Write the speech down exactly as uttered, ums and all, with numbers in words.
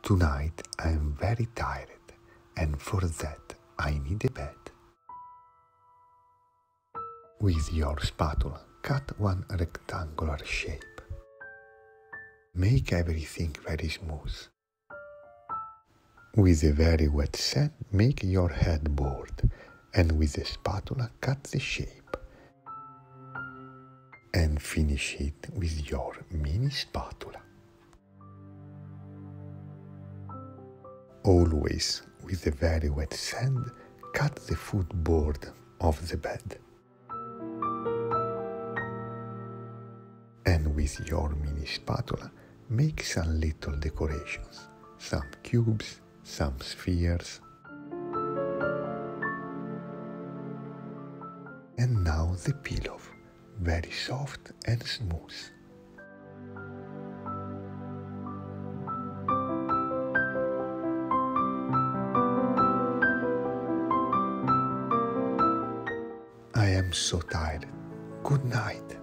Tonight I am very tired, and for that I need a bed. With your spatula, cut one rectangular shape. Make everything very smooth. With a very wet sand, make your headboard, and with the spatula cut the shape. And finish it with your mini spatula. Always with a very wet sand, cut the footboard of the bed. And with your mini spatula, make some little decorations, some cubes, some spheres. And now the pillow, very soft and smooth. I am so tired. Good night.